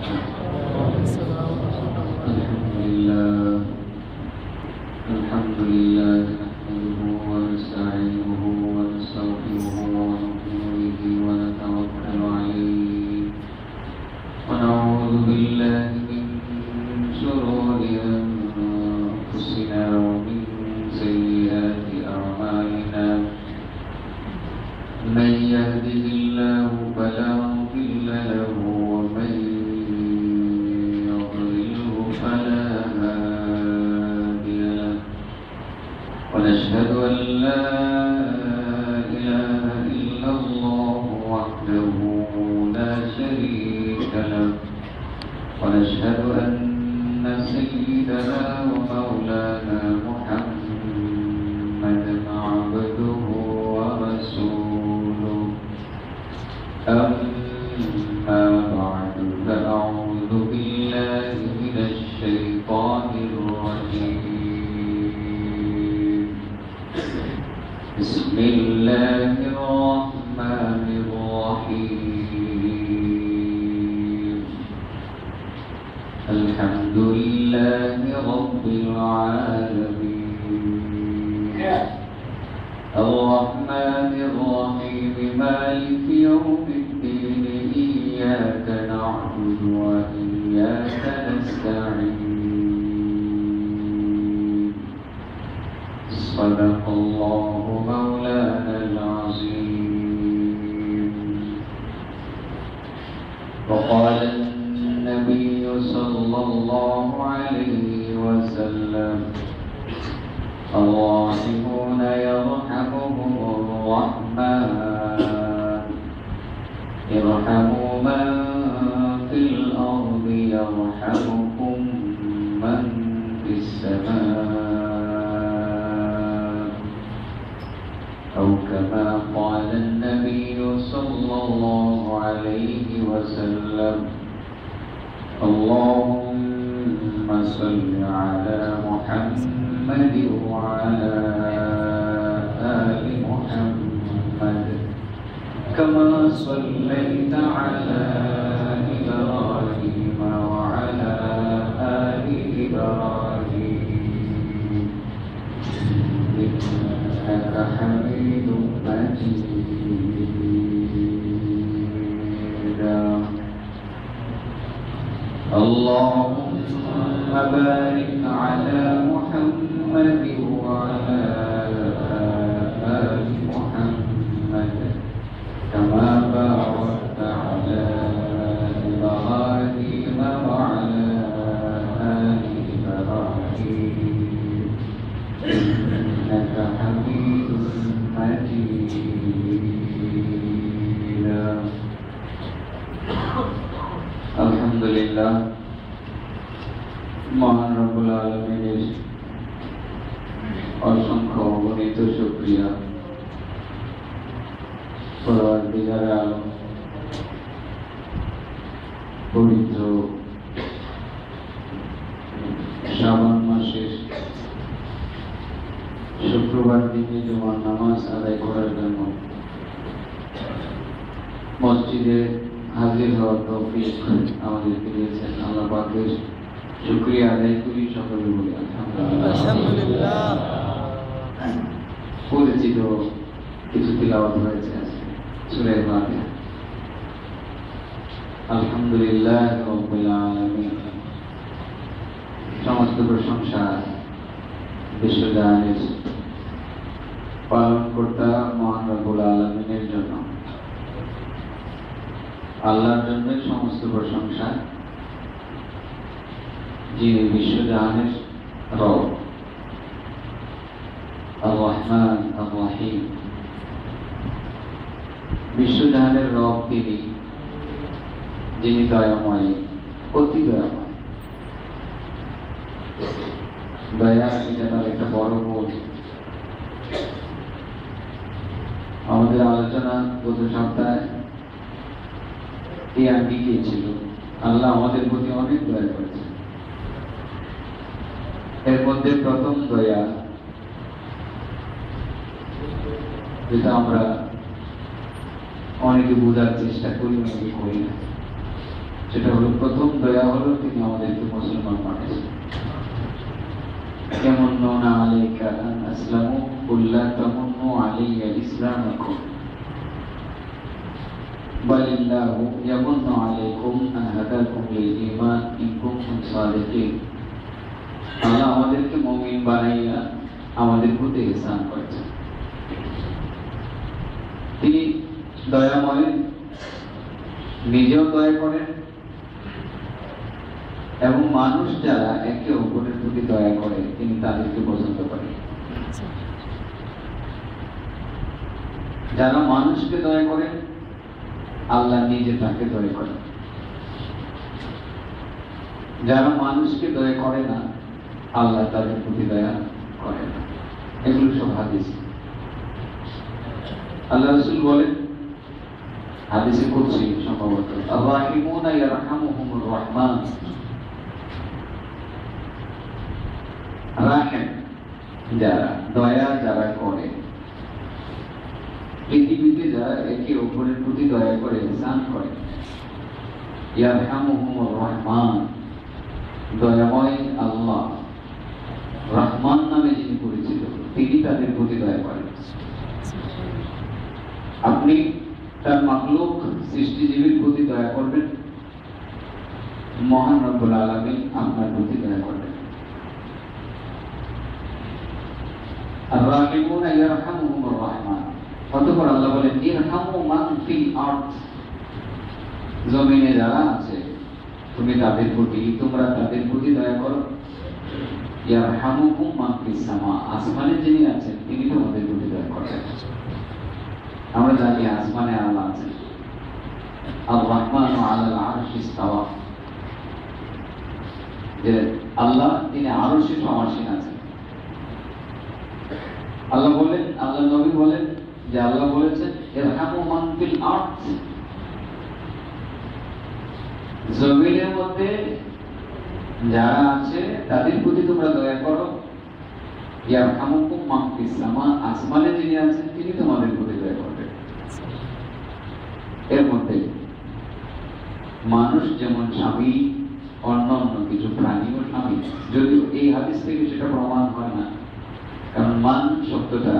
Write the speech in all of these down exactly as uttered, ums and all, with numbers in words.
وبركاته. الحمد لله الحمد لله نحمده ونستعينه ونستغفره ونؤمن به ونتوكل عليه ونعوذ بالله من شرور أنفسنا ومن سيئات أعمالنا. من يهده الله فلا مضل له ومن يضلله فلا هادي له. ونشهد أن لا إله إلا الله وحده لا شريك له. ونشهد أن سيدنا ومولانا محمدا عبده ورسوله. أما بعد فأعوذ بالله من الشيطان الرجيم. بسم الله الرحمن الرحيم. الحمد لله رب العالمين الرحمن الرحيم مالك يوم الدين إياك نعبد وإياك نستعين. صدق الله مولانا العظيم. وقال النبي صلى الله عليه وسلم الراحمون يرحمهم الرحمن ارحموا من في الأرض يرحمكم من في السماء أو كما قال النبي صلى الله عليه وسلم. اللهم صل على محمد وعلى آل محمد كما صليت على إبراهيم وعلى آل إبراهيم إنك حميد مجيد. اللهم بارك على محمد وعلى آل محمد كما باركت على إبراهيم وعلى آل إبراهيم إنك حميد مجيد. আলহামদুলিল্লাহ, মহান রব্বুল আলামিনের অসংখ্য অগণিত শুকরিয়া। পরওয়ারদিগারে আলম পবিত্র শাবান মাসের শুক্রবার দিনে জুমার নামাজ আদায় করার জন্য মসজিদে হাজির হওয়ার তৌফিক আমাদেরকে দিয়েছেন। আল্লাহ পাকের শুকরিয়া আদায় করি, সকলে বলি আলহামদুলিল্লাহ। পরিচিত কিছু তিলাওয়াত হয়েছে সূরা ফাতিহা। আলহামদুলিল্লাহ রাব্বিল আলামিন। সমস্ত প্রশংসা বিশ্বজাহানের পালনকর্তা মহান রব্বুল আলামিনের জন্য। আল্লাহর জন্য সমস্ত প্রশংসা, যিনি বিশ্বজাহানের রব, আর রহমান আর রহিম। বিশ্বজাহানের রব তিনি, যিনি দয়াময়, অতি দয়াময়। দয়া এটা তার একটা বড় গুণ। আমাদের আলোচনা গত সপ্তাহে এই আগে গিয়েছিল, আল্লাহ আমাদের প্রতি অনেক দয়া করেছে। এর মধ্যে প্রথম দয়া, যেটা আমরা অনেকে বোঝার চেষ্টা করি, অনেকে করি না, সেটা হলো প্রথম দয়া হলো তিনি আমাদেরকে মুসলমান বানিয়েছেন। ইয়ামুন্নুনা আলাইকা আন আসলামু কুল লা তামুন্নু আলাইয়া ইসলামাকুম বালিল্লাহু ইয়ামুন্নু আলাইকুম আন হাদাকুম লিল ঈমান ইন কুনতুম সাদিকিন। আল্লাহ আমাদেরকে মুমিন বানাইয়া আমাদের প্রতি ইহসান করেছেন। তিনি দয়াময়, নিজেও দয়া করেন এবং মানুষ যারা একে অপরের প্রতি দয়া করে তিনি তাদেরকে পছন্দ করেন। যারা মানুষকে দয়া করেন আল্লাহ নিজে তাকে দয়া করেন। যারা মানুষকে দয়া করে না আল্লাহ তাদের প্রতি দয়া করে না। এগুলো সব হাদিস। আল্লাহ রাসূল বলেন হাদিসে কুদসি সম্ভবত, আর-রাহিমুনা ইয়ারহামুহুমুর রাহমান। রাহিম যারা, দয়া যারা করে, পৃথিবীতে যারা একে অপরের প্রতি দয়া করে, ইহসান করে, ইয়ারহামুহুমুর রাহমান, দয়াময় আল্লাহ রহমান নামে যিনি পরিচিত তিনি তাদের প্রতি দয়া করেন। আপনি তার মাখলুক সৃষ্টিজীবীর প্রতি দয়া করবেন, মহান রব্বুল আলামিন আপনার প্রতি দয়া করবেন। আর-রাহিমুনা ইয়ারহামুহুমুর রাহমান। অতঃপর আল্লাহ বলেন ইরহামু মান ফিল আরদ, জমিনে যারা আছে তুমি তাদের প্রতি, তোমরা তাদের প্রতি দয়া করো। ইয়ারহামুকুম মান ফিস সামা, আসমানে যিনি আছেন তিনি তোমাদের প্রতি দয়া করেন। আমরা জানি আসমানে আল্লাহ আছেন। আর-রাহমানু আলাল আরশি ইস্তাওয়া, যে আল্লাহ তিনি আরশে সমাসীন আছেন। আল্লাহ বলেন, আল্লাহ নবী বলেন যে আল্লাহ বলেছেন ইরহামু মান ফিল আরদ, জমিনের মধ্যে যারা আছে তাদের প্রতি তোমরা দয়া করো। ইয়ারহামুকুম মান ফিস সামা, আসমানে যিনি আছেন তিনি তোমাদের প্রতি দয়া করবেন। এর মধ্যে মানুষ যেমন স্বামী, অন্য অন্য কিছু প্রাণীও স্বামী, যদিও এই হাদিস থেকে সেটা প্রমাণ হয় না, কারণ মান শব্দটা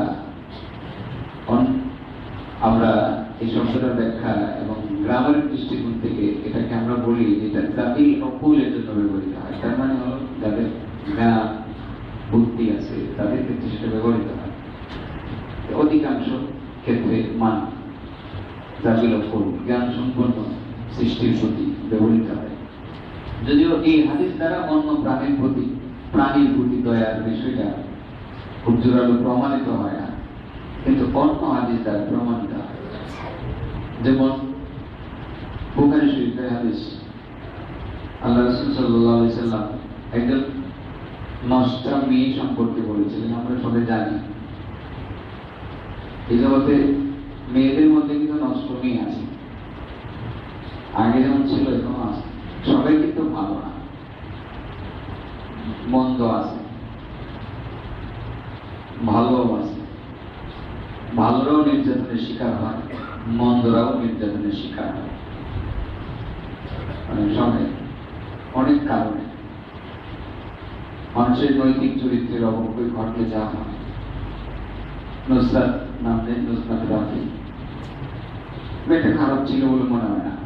আমরা এই শব্দটার ব্যাখ্যা এবং গ্রামের দৃষ্টিকোণ থেকে এটাকে আমরা বলি যেটা জাতির অকুলের জন্য ব্যবহৃত হয়। তার মানে হলো যাদের জ্ঞান বুদ্ধি আছে তাদের ক্ষেত্রে সেটা ব্যবহৃত হয়। অধিকাংশ ক্ষেত্রে মান জাতির অকুল জ্ঞান সম্পন্ন সৃষ্টির প্রতি ব্যবহৃত হয়। যদিও এই হাদিস দ্বারা অন্য প্রাণীর প্রতি প্রাণীর প্রতি দয়ার বিষয়টা খুব জোরালো প্রমাণিত হয় না, কিন্তু অন্য হাদিস দ্বারা প্রমাণিত হয়। যেমন বুখারী শরীফের হাদিস, আল্লাহ রাসূল সাল্লাল্লাহু আলাইহি সাল্লাম একজন নষ্টা মেয়ে সম্পর্কে বলেছিলেন। আমরা সবাই জানি এই জগতে মেয়েদের মধ্যে কিন্তু নষ্ট মেয়ে আছে, আগে যেমন ছিল এখন আছে। সবাই কিন্তু ভালো না, মন্দ আছে, ভালো আছে। ভালোরাও নির্যাতনের শিকার হয়, মন্দরাও নির্যাতনের শিকার হয়। অনেক সময় অনেক কারণে মানুষের নৈতিক চরিত্রের অবক্ষয় ঘটলে যা হয়। নুসরাত নাম নেই, নুসরাত রাফি মেয়েটা খারাপ ছিল বলে মনে হয় না,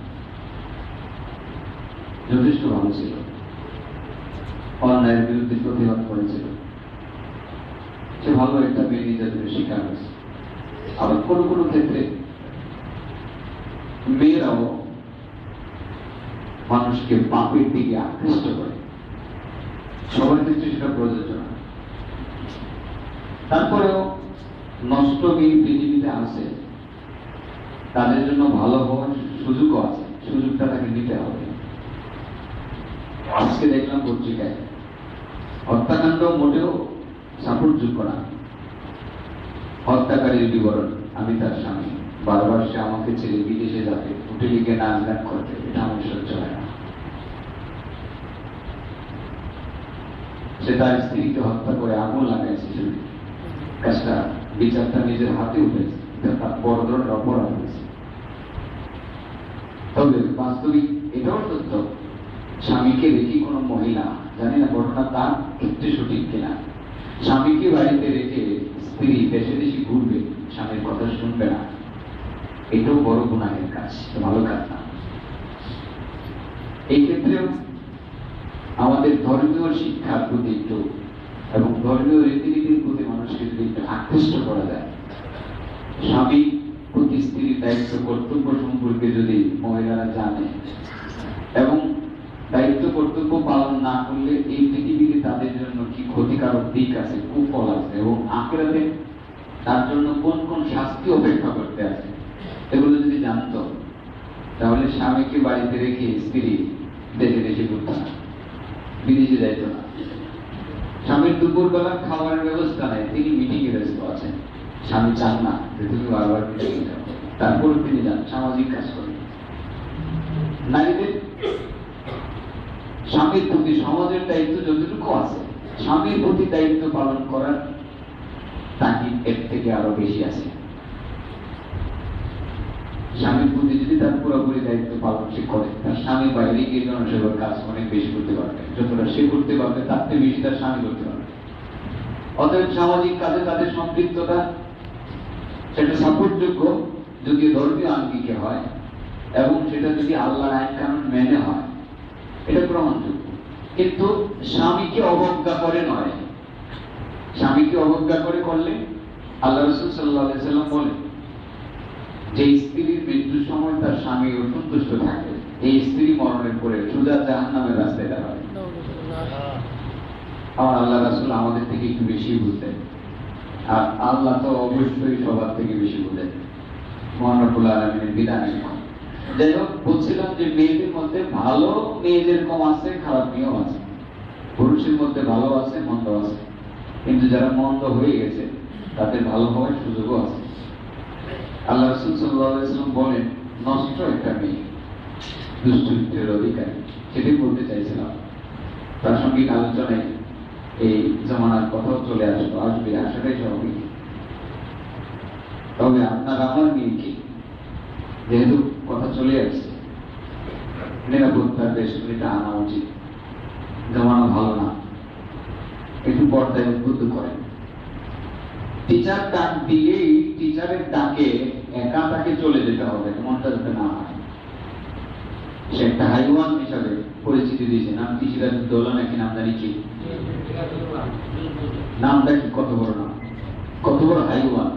যথেষ্ট ভালো ছিল, অন্যায়ের বিরুদ্ধে প্রতিবাদ করেছিল। সে ভালো একটা মেয়ে নির্যাতনের শিকার হয়েছে। আবার কোনো কোনো ক্ষেত্রে মেয়েরাও মানুষকে পাপের দিকে আকৃষ্ট করে, সবার ক্ষেত্রে সেটা প্রযোজ্য না। তারপরেও নষ্ট মেয়ে পৃথিবীতে আছে, তাদের জন্য ভালো হওয়ার সুযোগও আছে, সুযোগটা তাকে নিতে হবে। আজকে দেখলাম পত্রিকায় হত্যাকাণ্ড মোটেও সাপোর্টযোগ্য না। হত্যাকারীর বিবরণ, আমি তার স্বামী, বারবার সে আমাকে ছেড়ে বিদেশে যাবে, হোটেলে গিয়ে নাচ গান করবে, এটা আমার সহ্য হয় না। সে তার স্ত্রীকে হত্যা করে আগুন লাগাইছে, কাজটা বিচারটা নিজের হাতে উঠেছে, এটা তার বড় ধরনের অপরাধ হয়েছে। তবে বাস্তবিক এটাও সত্য, স্বামীকে রেখে কোনো মহিলা, জানি না ঘটনা তার ক্ষেত্রে সঠিক কিনা, স্বামীকে বাড়িতে রেখে স্ত্রী দেশে দেশে ঘুরবে, স্বামীর কথা শুনবে না, এটাও বড় গুনাহের কাজ, ভালো কাজ না। এই ক্ষেত্রেও আমাদের ধর্মীয় শিক্ষার প্রতি একটু এবং ধর্মীয় রীতিনীতির প্রতি মানুষকে যদি একটু আকৃষ্ট করা যায়, স্বামী প্রতি স্ত্রীর দায়িত্ব কর্তব্য সম্পর্কে যদি মহিলারা জানে এবং দায়িত্ব কর্তব্য পালন না করলে এই পৃথিবীতে তাদের জন্য কি ক্ষতিকারক দিক আছে, কুফল আছে এবং আখিরাতে তার জন্য কোন কোন শাস্তি অপেক্ষা করতে আছে, এগুলো যদি জানতো তাহলে স্বামীকে বাড়িতে রেখে স্ত্রী দেশে দেশে ঘুরত না, বিদেশে যাইত না। স্বামীর দুপুরবেলা খাবারের ব্যবস্থা নাই, তিনি মিটিং এ ব্যস্ত আছেন, স্বামী চান না যে তুমি বারবার মিটিং এ যাও, তারপর তিনি যান সামাজিক কাজ করেন। নারীদের স্বামীর প্রতি সমাজের দায়িত্ব যতটুকু আছে, স্বামীর প্রতি দায়িত্ব পালন করার তাগিদ এর থেকে আরো বেশি আছে। স্বামীর প্রতি যদি তার পুরোপুরি দায়িত্ব পালন সে করে, তার স্বামী বাইরে গিয়ে জনসেবার কাজ অনেক বেশি করতে পারবে, যতটা সে করতে পারবে তার থেকে বেশি তার স্বামী করতে পারবে। অতএব সামাজিক কাজে তাদের সম্পৃক্ততা সেটা সাপোর্টযোগ্য যদি ধর্মীয় আঙ্গিকে হয় এবং সেটা যদি আল্লাহর আইন কানুন মেনে হয়, এটা গ্রহণযোগ্য। কিন্তু স্বামীকে অবজ্ঞা করে নয়, স্বামীকে অবজ্ঞা করে করলে আল্লাহ রাসূল সাল্লাল্লাহু আলাইহি সাল্লাম বলেন যে স্ত্রীর মৃত্যুর সময় তার স্বামী অসন্তুষ্ট থাকে, এই স্ত্রী মরণের পরে সোজা জাহান্নামের রাস্তায় দাঁড়াবে। আমার আল্লাহ রাসূল আমাদের থেকে একটু বেশি বুঝতেন, আর আল্লাহ তো অবশ্যই সবার থেকে বেশি বুঝেন, মহান রব্বুল আলামিনের বিধান। যাই হোক, বলছিলাম যে মেয়েদের মধ্যে ভালো মেয়েদের কম আছে, খারাপ মেয়েও আছে, পুরুষের মধ্যে ভালো আছে মন্দ আছে, কিন্তু যারা মন্দ হয়ে গেছে তাদের ভালো হওয়ার সুযোগও আছে। আল্লাহ রাসূল সাল্লাল্লাহু আলাইহি ওয়াসাল্লাম বলেন, নষ্ট একটা মেয়ে দুশ্চরিত্রের অধিকারী, সেটাই বলতে চাইছিলাম। প্রাসঙ্গিক আলোচনায় এই জামানার কথাও চলে আসলো, আসবে, আসাটাই স্বাভাবিক। তবে আপনার আমার মেয়েকে যেহেতু কথা চলে আসছে, নিরাপত্তার বেশ এটা আনা উচিত। জামানা ভালো না, একটু পর্দায় উদ্বুদ্ধ করেন। টিচার ডাক দিলেই টিচারের ডাকে একা তাকে চলে যেতে হবে, এমনটা যাতে না হয়। সে একটা হাইওয়ান হিসাবে পরিচিতি দিয়েছে, নাম কি সিরাজউদ্দৌলা নাকি নামদারি কি, নামটা কি, কত বড় নাম, কত বড় হাইওয়ান।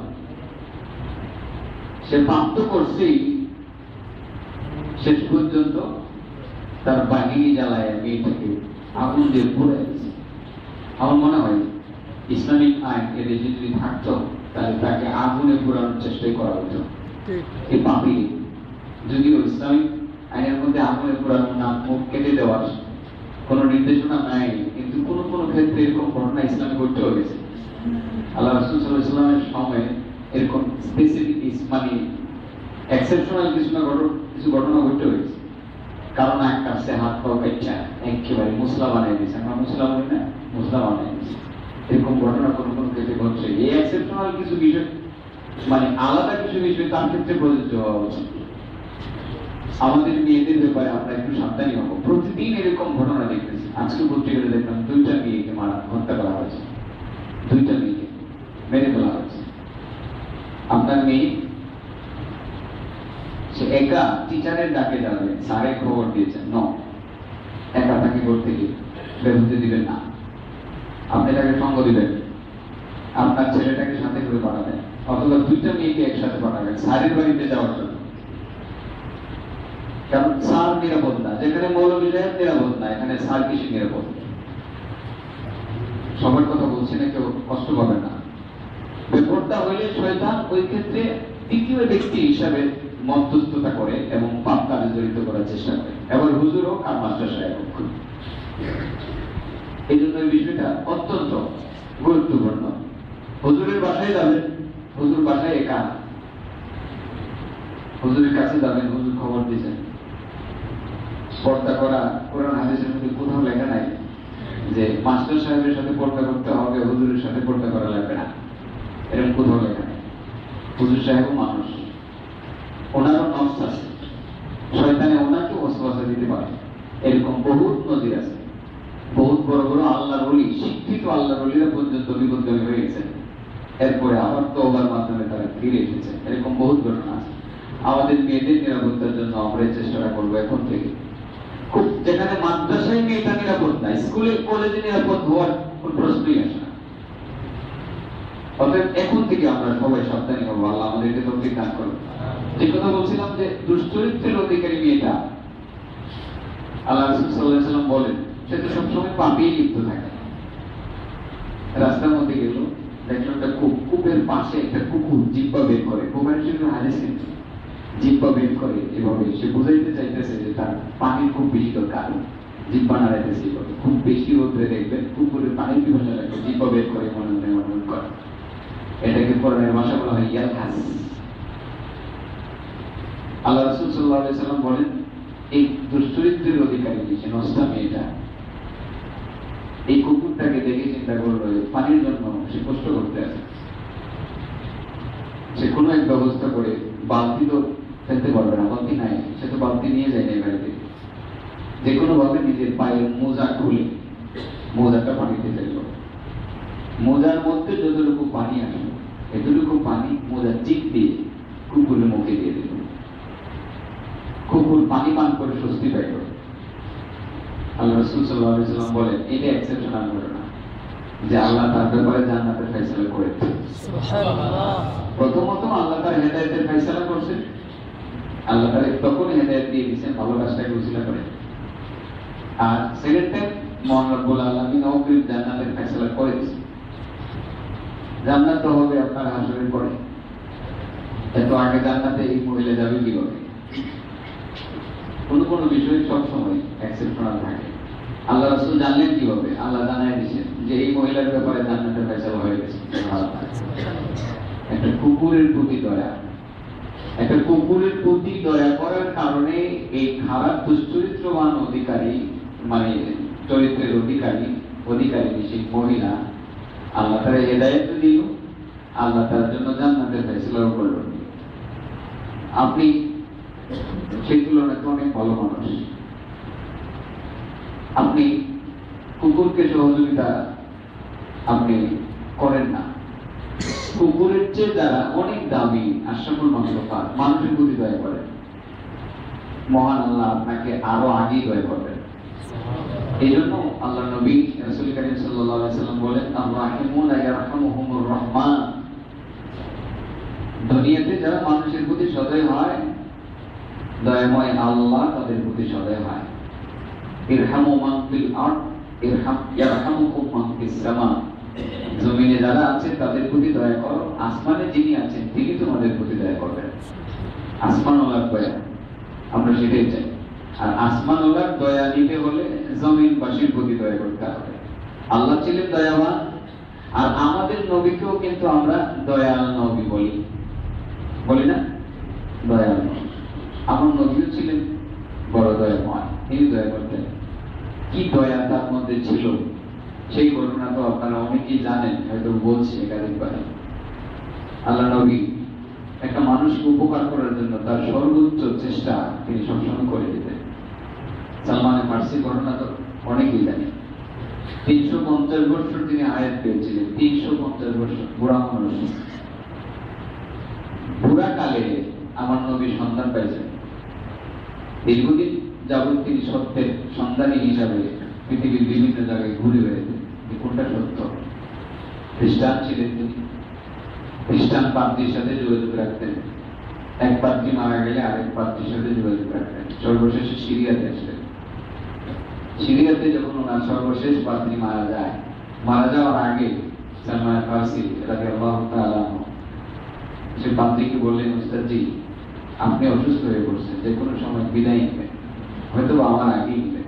সে প্রাপ্ত করছেই শেষ পর্যন্ত তার বাহিনী জ্বালায় মেয়েটাকে আগুন দিয়ে পুড়ে দিয়েছে। আমার মনে হয় ইসলামিক আইন এর যদি থাকতো তাহলে তাকে আগুনে পোড়ানোর চেষ্টাই করা হতো। এই পাপি যদিও ইসলামিক আইনের মধ্যে আগুনে পোড়ানোর নাম, মুখ কেটে দেওয়ার কোন নির্দেশনা নাই, কিন্তু কোন কোন ক্ষেত্রে এরকম ঘটনা ইসলামে ঘটতে হয়েছে। আল্লাহ রাসূল সাল্লাল্লাহু আলাইহি ওয়াসাল্লামের সময় এরকম স্পেসিফিক মানে এক্সেপশনাল কিছু না কিছু ঘটনা ঘটতে হয়েছে। কারণ এক কাছে হাত পাও কাটছে একেবারে মুসলা বানিয়ে দিয়েছে, আমরা মুসলা বলি না, মুসলা বানিয়ে দিয়েছে, এরকম ঘটনা কোন কোন ক্ষেত্রে ঘটছে। এই এক্সেপশনাল কিছু বিষয় মানে আলাদা কিছু বিষয় তার ক্ষেত্রে প্রযোজ্য হওয়া উচিত। আমাদের মেয়েদের ব্যাপারে আমরা একটু সাবধানী হবো। প্রতিদিন এরকম ঘটনা দেখতেছি, আজকে পত্রিকাতে দেখলাম দুইটা মেয়েকে মারা হত্যা করা হয়েছে, দুইটা মেয়েকে মেরে ফেলা হয়েছে। আপনার মেয়ে সে একা টিচারের ডাকে যাবে, স্যারে খবর দিয়েছেন ন একা তাকে করতে গিয়ে বের হতে দিবেন না, আপনি তাকে সঙ্গ দিবেন, আপনার ছেলেটাকে সাথে করে পাঠাবেন, অথবা দুইটা মেয়েকে একসাথে পাঠাবেন স্যারের বাড়িতে যাওয়ার জন্য। কারণ স্যার নিরাপদ না, যেখানে মৌলভী সাহেব নিরাপদ না, এখানে স্যার বেশি নিরাপদ। সবার কথা বলছি না, কেউ কষ্ট পাবে না। বিপদটা হইলে শয়তান ওই ক্ষেত্রে তৃতীয় ব্যক্তি হিসাবে মধ্যস্থতা করে এবং পাপ কাজে জড়িত করার চেষ্টা করে, এবার হুজুর হোক আর মাস্টার সাহেব হোক। এই জন্য এই বিষয়টা অত্যন্ত গুরুত্বপূর্ণ। হুজুরের বাসায় যাবেন, হুজুর বাসায় একা, হুজুরের কাছে যাবেন, হুজুর খবর দিয়েছেন। পর্দা করা কোরআন হাদিসের মধ্যে কোথাও লেখা নাই যে মাস্টার সাহেবের সাথে পর্দা করতে হবে, হুজুরের সাথে পর্দা করা লাগবে না, এরকম কোথাও লেখা নেই। হুজুর সাহেবও মানুষ, ওনারও নফস আছে, শয়তানে ওনাকে ওয়াসওয়াসা দিতে পারে। এরকম বহুত নজির আছে। বহুত বড় বড় আল্লাহর ওলি, শিক্ষিত আল্লাহর ওলিরা পর্যন্ত বিপদগামী হয়ে গেছেন, এরপরে আবার তওবার মাধ্যমে তারা ফিরে এসেছে। এরকম বহুত ঘটনা আছে। আমাদের মেয়েদের নিরাপত্তার জন্য আমরা এই চেষ্টাটা করবো এখন থেকে। খুব যেখানে মাদ্রাসায় মেয়েটা নিরাপদ না, স্কুলে কলেজে নিরাপদ হওয়ার কোন প্রশ্নই আসে না। অতএব এখন থেকে আমরা সবাই সাবধানী হবো। আল্লাহ আমাদেরকে তৌফিক দান করুন। যে কথা বলছিলাম যে দুশ্চরিত্রের অধিকারী মেয়েটা, আল্লাহ রাসূল সাল্লাল্লাহু আলাইহি ওয়াসাল্লাম বলেন সে তো সবসময় পাপেই লিপ্ত থাকে। রাস্তার মধ্যে গেল, দেখলো একটা কূপ, কূপের পাশে একটা কুকুর জিহ্বা বের করে। বুখারী শরীফের হাদিস কিন্তু জিহ্বা বের করে এভাবে সে বুঝাইতে চাইতেছে যে তার পানির খুব বেশি দরকার, জিহ্বা নাড়াইতেছে। খুব বেশি রোদ্রে দেখবেন কুকুরের পানির পিপাসা লাগবে, জিহ্বা বের করে মনে মনে মনে মনে করে। এটাকে কোরআনের ভাষা বলা হয় ইয়ালহাস। আল্লাহ রাসূল সাল্লাল্লাহু আলাইহি ওয়াসাল্লাম বলেন এই দুশ্চরিত্রের অধিকারী যে নষ্টা মেয়েটা, এই কুকুরটাকে দেখে চিন্তা করলো পানির জন্য সে কষ্ট করতে আছে, সে কোনো এক ব্যবস্থা করে, বালতি তো ফেলতে পারবে না, বালতি নাই, সে তো বালতি নিয়ে যায় না বাড়িতে, যে কোনো ভাবে নিজের পায়ের মোজা খুলে মোজাটা পানিতে ফেললো। মোজার মধ্যে যতটুকু পানি আসলো এতটুকু পানি মোজার চিপ দিয়ে কুকুরের মুখে দিয়ে দিল। কুকুর পানি পান করে স্বস্তি পাইল। আল্লাহ রাসূল সাল্লাল্লাহু আলাইহি ওয়াসাল্লাম বলেন এটা এক্সেপশনাল ঘটনা যে আল্লাহ তার ব্যাপারে জান্নাতের ফয়সালা করেছে। সুবহানাল্লাহ। প্রথমত আল্লাহ তার হেদায়েতের ফয়সালা করেছেন, আল্লাহ তার তখন হেদায়েত দিয়ে দিয়েছেন ভালো কাজটাকে উসিলা করে। আর সেকেন্ড টাইম মহান রব্বুল আলামিন অগ্রিম জান্নাতের ফয়সালা করেছে। জান্নাত তো হবে আপনার হাসরের পরে। এত আগে জান্নাতে এই মহিলা যাবে কিভাবে? কোন কোন বিষয় সবসময় এক্সেপশনাল থাকে। আল্লাহ রাসূল জানলেন কিভাবে? আল্লাহ জানায় দিয়েছেন যে এই মহিলার ব্যাপারে জান্নাতের ফয়সালা হয়ে গেছে। একটা কুকুরের প্রতি দয়া, একটা কুকুরের প্রতি দয়া করার কারণে এই খারাপ দুশ্চরিত্রবান অধিকারী, মানে চরিত্রের অধিকারী অধিকারী সেই মহিলা আল্লাহ তার হেদায়েত দিল, আল্লাহ তার জন্য জান্নাতের ফয়সালাও করল। আপনি সেই তুলনায় অনেক ভালো মানুষ। আপনি কুকুরকে সহযোগিতা আপনি করেন না। কুকুরের চেয়ে যারা অনেক দামি আশরাফুল মাখলুকাত মানুষের প্রতি দয়া করেন, মহান আল্লাহ আপনাকে আরো আগেই দয়া করবেন। এই জন্য আল্লাহ নবী রাসূল কারীম সাল্লাল্লাহু আলাইহি ওয়াসাল্লাম বলেন আর-রাহিমুনা ইয়ারহামুহুমুর রহমান। দুনিয়াতে যারা মানুষের প্রতি সদয় হয়, দয়াময় আল্লাহ তাদের প্রতি সদয় হয়। ইরহামু মান ফিল আরদ ইরহাম ইয়ারহামুকুম মান ফিস সামা। জমিনে যারা আছে তাদের প্রতি দয়া করো, আসমানে যিনি আছেন তিনি তোমাদের প্রতি দয়া করবেন। আসমানওয়ালার দয়া আমরা সেটাই চাই। আর আসমানওয়ালার দয়া নিতে হলে জমিনবাসীর প্রতি দয়া করতে হবে। আল্লাহ ছিলেন দয়াবান, আর আমাদের নবীকেও কিন্তু আমরা দয়াল নবী বলি, বলি না? দয়াল নবী। আমার নবীও ছিলেন বড় দয়াময়, তিনি দয়া করতেন। কি দয়া তার মধ্যে ছিল সেই ঘটনা তো আপনারা অনেকেই জানেন, হয়তো বলছি একাধিকবার। আল্লাহ নবী একটা মানুষকে উপকার করার জন্য তার সর্বোচ্চ চেষ্টা তিনি সবসময় করে দিতেন। সালমানের ফার্সির ঘটনা তো অনেকেই জানি। তিনশো পঞ্চাশ বছর তিনি হায়াত পেয়েছিলেন, তিনশো পঞ্চাশ বছর বুড়া মানুষ। বুড়া কালে আমার নবী সন্তান পাইছেন। দীর্ঘদিন যাবৎ তিনি সত্যের সন্ধানী হিসাবে পৃথিবীর বিভিন্ন জায়গায় ঘুরে বেড়াতেন। কোনটা সত্য? খ্রিস্টান ছিলেন তিনি। খ্রিস্টান পাদ্রীর সাথে যোগাযোগ রাখতেন। এক পাদ্রী মারা গেলে আরেক পাদ্রীর সাথে যোগাযোগ রাখতেন। সর্বশেষে সিরিয়াতে আসলেন। সিরিয়াতে যখন ওনার সর্বশেষ পাদ্রী মারা যায়, মারা যাওয়ার আগে সালমান ফারসি রাদিয়াল্লাহু তাআলা আনহু সে পাদ্রীকে বললেন, উস্তাদজি আপনি অসুস্থ হয়ে পড়ছেন, যে কোনো সময় বিদায় নেবেন, হয়তো আমার আগেই নেবেন।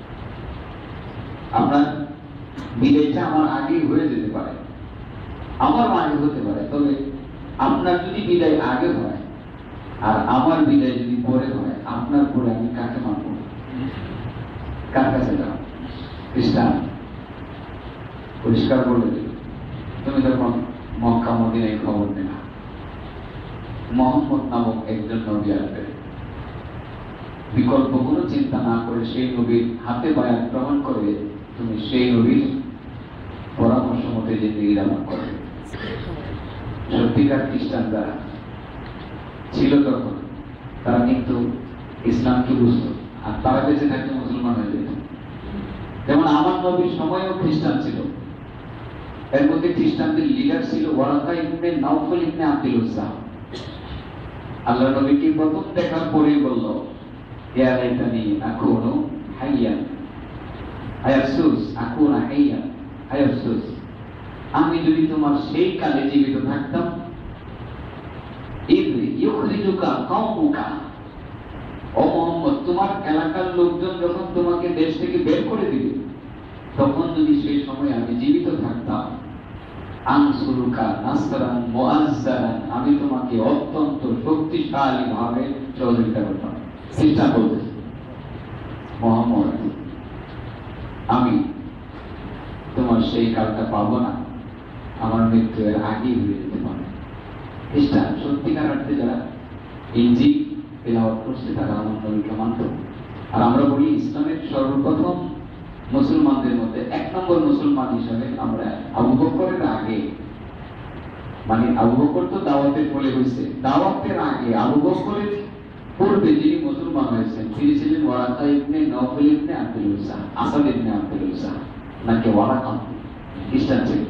আপনার বিদায়টা আমার আগেই হয়ে যেতে পারে, আমার আগে হতে পারে, তবে আপনার যদি বিদায় আগে হয় আর আমার বিদায় যদি পরে হয়, আপনার পরে আমি কাকে মানব? কার কাছে যাও? খ্রিস্টান পরিষ্কার বলে দিল, তুমি তখন মক্কা মদিনায় খবর নেবা, মোহাম্মদ নামক একজন নবী আসবে, বিকল্প কোনো চিন্তা না করে সেই নবীর হাতে বায়াত গ্রহণ করে তুমি সেই নবীর পরামর্শ মতে জিন্দেগি যাপন করবে। সত্যিকার খ্রিস্টান যারা ছিল তখন তারা কিন্তু ইসলামকে বুঝত, আর তারা বেঁচে থাকতে মুসলমান হয়ে যেত। যেমন আমার নবীর সময়ও খ্রিস্টান ছিল, এর মধ্যে খ্রিস্টানদের লিডার ছিল Waraqah ibn Nawfal ibn Abdul উজ্জা। আল্লাহ নবীকে প্রথম দেখার পরেই বলল, ইয়া লাইতানি আকুনু হাইয়ান, আয় আফসোস, আকুনা হাইয়ান, আয় আফসোস, আমি যদি তোমার সেই কালে জীবিত থাকতাম, ইদ ইউখরিজুকা কওমুকা, ও মুহাম্মদ তোমার এলাকার লোকজন যখন তোমাকে দেশ থেকে বের করে দিবে, তখন যদি সেই সময় আমি জীবিত থাকতাম, আনসুরুকা নাসরান মুআজ্জারান, আমি তোমাকে অত্যন্ত শক্তিশালী ভাবে সহযোগিতা করতাম। চেষ্টা করতে মুহাম্মদ, আমি তোমার সেই কালটা পাবো না, আমার মৃত্যু এর আগেই হয়ে যেতে পারে। খ্রিস্টান সত্যিকার অর্থে যারা ইনজিল তেলাওয়াত করছে তারা আমার নবীকে মানত। আর আমরা বলি ইসলামের সর্বপ্রথম মুসলমানদের মধ্যে এক নম্বর মুসলমান হিসাবে আমরা আবু বকরের আগে, মানে আবু বকর তো দাওয়াতের ফলে হয়েছে, দাওয়াতের আগে আবু বকরের পূর্বে যিনি মুসলমান হয়েছেন তিনি ছিলেন Waraqa ibn Nawfal ibn Abdul Uzza, Asad ibn Abdul Uzza, নাকি ওয়ারাকা খ্রিস্টান ছিলেন।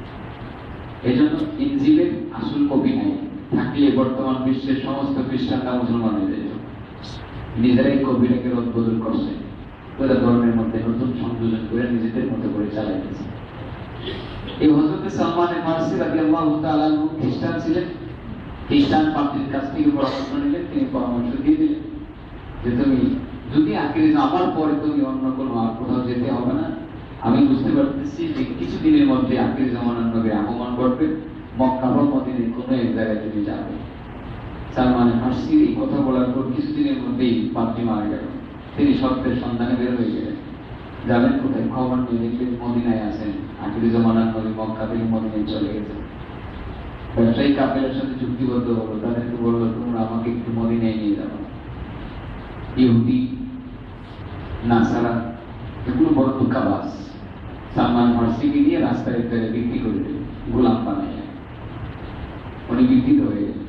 এই জন্য ইনজিলের আসল কপি নাই, থাকলে বর্তমান বিশ্বের সমস্ত খ্রিস্টানরা মুসলমান হয়ে যেত। নিজেরাই কবিটাকে রদবদল করছে, ওরা ধর্মের মধ্যে নতুন সংযোজন করে নিজেদের মতো করে চালাইতেছে। এই হযরত সালমান ফারসি রাদিয়াল্লাহু তাআলা আনহু খ্রিস্টান ছিলেন। খ্রিস্টান পাদ্রীর কাছ থেকে পরামর্শ নিলেন, তিনি পরামর্শ দিয়ে দিলেন যে তুমি যদি আখিরে আমার পরে তুমি অন্য কোনো আর কোথাও যেতে হবে না, আমি বুঝতে পারতেছি যে কিছুদিনের মধ্যে আখির জামানার নবী আগমন করবে, মক্কা বা মদিনায় কোনো এক জায়গায় তুমি যাবে। সালমান ফারসি এই কথা বলার পর কিছুদিনের মধ্যেই পাদ্রী মারা গেল। তিনি সত্যের সন্ধানে বের হয়ে গেলেন। যাবেন কোথায়? খবর নিয়ে দেখলেন মদিনায় আছেন, আখির জামানার নবী মক্কা থেকে মদিনায় চলে গেছেন। ব্যবসায়ী কাফেলার সাথে চুক্তিবদ্ধ হলো, তাদেরকে বললো তোমরা আমাকে একটু মদিনায় নিয়ে যাবো। ইহুদি নাসারা এগুলো বড় ধোঁকাবাজ, সালমান ফারসিকে নিয়ে রাস্তায় বিক্রি করে দিল, গোলাম বানাইয়া। উনি বিক্রিত হয়ে গেলেন।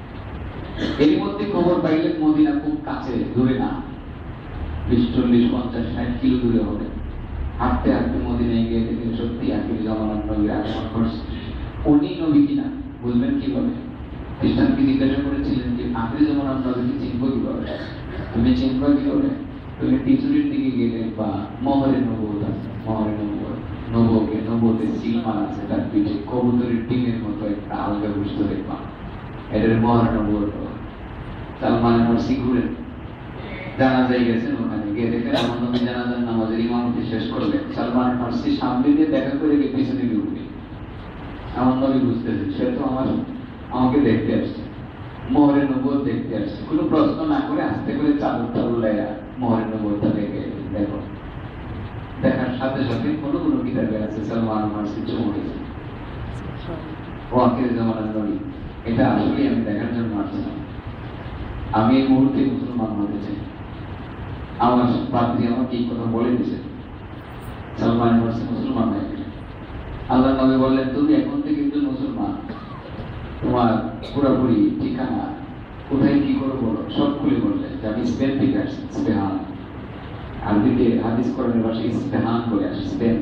এর মধ্যে খবর পাইলেন মদিনা খুব কাছে, দূরে না, বিশ চল্লিশ পঞ্চাশ ষাট কিলো দূরে হবে। হাঁটতে হাঁটতে মদিনায় গিয়ে দেখলেন সত্যি আখির জামানার নবী আগমন করছে। উনি নবী কিনা বুঝবেন কিভাবে? খ্রিস্টানকে জিজ্ঞাসা করেছিলেন যে আখির জামানার নবীকে চিনবো কিভাবে? তুমি চিনবো কিভাবে? তুমি পিছনের দিকে গেলে বা মহরে নবুয়ত আছে, মহরে নবুয়ত, নবুকে নবুয়তের সিলমান আছে, তার পিঠে কবুতরের ডিমের মতো একটা আলগা বুঝতে দেখবা, এটার মহরে নবুয়ত। সালমান ফারসি ঘুরেন, জানাজায় গেছেন, ওখানে গিয়ে দেখেন আমার নবী জানাজার নামাজের ইমামতি শেষ করলেন। সালমান ফারসি সামনে দিয়ে দেখা করে গিয়ে পিছনে দিয়ে উঠবে। আমার নবী বুঝতেছে সে তো আমার আমাকে দেখতে আসছে, মোহরে নবুয়ত দেখতে আসছে। কোনো প্রশ্ন না করে আস্তে করে চাদর টাদর লাইয়া মোহরে নবুয়তটা দেখে দেখো। দেখার সাথে সাথে কোনো কোনো কিতাবে আছে সালমান ফারসি চমকে গেছে, ও আখির জামানার নবী। এটা আসলে আমি দেখার জন্য আসছিলাম, আমি এই মুহূর্তে মুসলমান হতে চাই। আমার পাদ্রী আমাকে এই কথা বলে দিয়েছে। সালমান ফারসি মুসলমান হয়ে গেছে। আল্লাহ নবী বললেন তুমি এখন থেকে কিন্তু মুসলমান, তোমার পুরোপুরি ঠিকানা কোথায় কি করবো সব খুলে বললেন। যে আমি স্পেন থেকে আসছি, স্পেহান, আরবিতে হাদিস কোরআনের ভাষায় স্পেহান বলে আসি। স্পেন